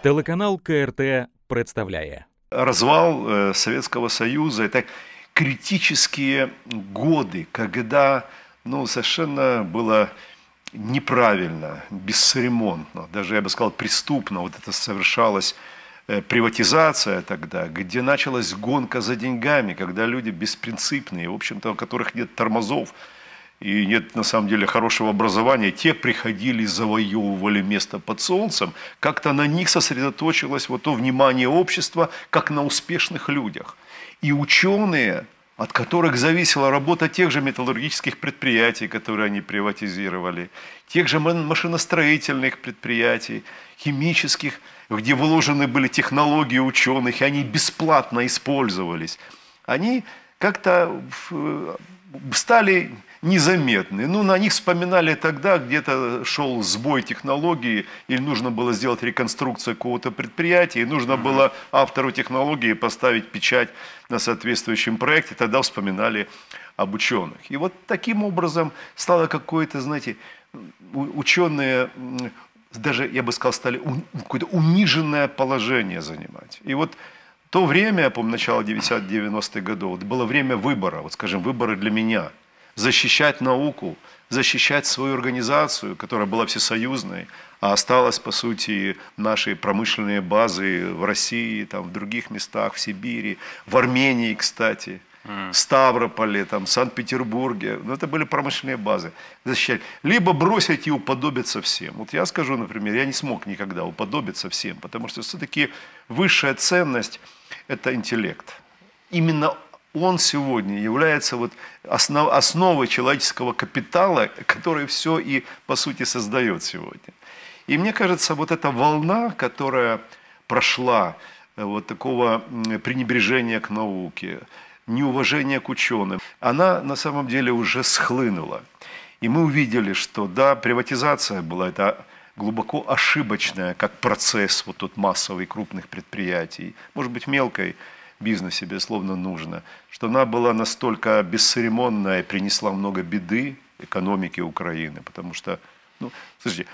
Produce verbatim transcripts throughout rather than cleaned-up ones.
Телеканал КРТ представляє. Развал э, Советского Союза – это критические годы, когда ну, совершенно было неправильно, бесцеремонно, даже, я бы сказал, преступно. Вот это совершалась э, приватизация тогда, где началась гонка за деньгами, когда люди беспринципные, в общем-то, у которых нет тормозов, и нет, на самом деле, хорошего образования, те приходили, завоевывали место под солнцем, как-то на них сосредоточилось вот то внимание общества, как на успешных людях. И ученые, от которых зависела работа тех же металлургических предприятий, которые они приватизировали, тех же машиностроительных предприятий, химических, где вложены были технологии ученых, и они бесплатно использовались, они как-то стали незаметны. Ну, на них вспоминали тогда, где-то шел сбой технологии, или нужно было сделать реконструкцию какого-то предприятия, и нужно было автору технологии поставить печать на соответствующем проекте, тогда вспоминали об ученых. И вот таким образом стало какое-то, знаете, ученые, даже, я бы сказал, стали какое-то униженное положение занимать. И вот то время, я помню, начало девяностых годов, было время выбора, вот скажем, выборы для меня. Защищать науку, защищать свою организацию, которая была всесоюзной, а осталась, по сути, наши промышленные базы в России, там, в других местах, в Сибири, в Армении, кстати, в Ставрополе, там, в Санкт-Петербурге. Ну, это были промышленные базы. Защищать. Либо бросить и уподобиться всем. Вот я скажу, например, я не смог никогда уподобиться всем, потому что все-таки высшая ценность – это интеллект. Именно он сегодня является вот основ, основой человеческого капитала, который все и, по сути, создает сегодня. И мне кажется, вот эта волна, которая прошла, вот такого пренебрежения к науке, неуважения к ученым, она на самом деле уже схлынула. И мы увидели, что да, приватизация была это глубоко ошибочная, как процесс вот тот массовый крупных предприятий, может быть, мелкой, бизнесе, безусловно, нужно, что она была настолько бесцеремонная и принесла много беды экономике Украины. Потому что, ну, слушайте,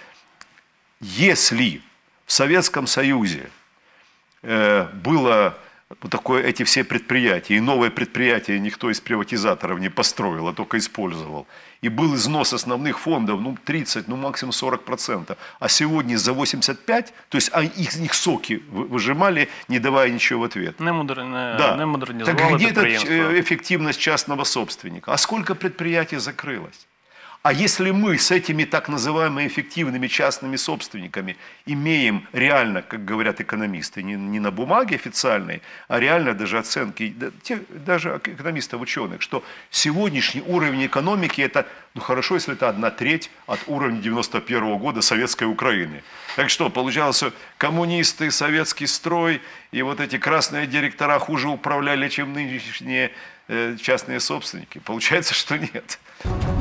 если в Советском Союзе э, было вот такое, эти все предприятия, и новое предприятие никто из приватизаторов не построил, а только использовал, и был износ основных фондов, ну, тридцать, ну, максимум сорок процентов, а сегодня за восемьдесят пять процентов, то есть их, их соки выжимали, не давая ничего в ответ. Не, модер... да. не модернизовали так где предприятия. Эффективность частного собственника? А сколько предприятий закрылось? А если мы с этими так называемыми эффективными частными собственниками имеем реально, как говорят экономисты, не, не на бумаге официальной, а реально даже оценки, даже экономистов, ученых, что сегодняшний уровень экономики это, ну хорошо, если это одна треть от уровня девяносто первого года советской Украины. Так что, получалось, коммунисты, советский строй и вот эти красные директора хуже управляли, чем нынешние частные собственники? Получается, что нет.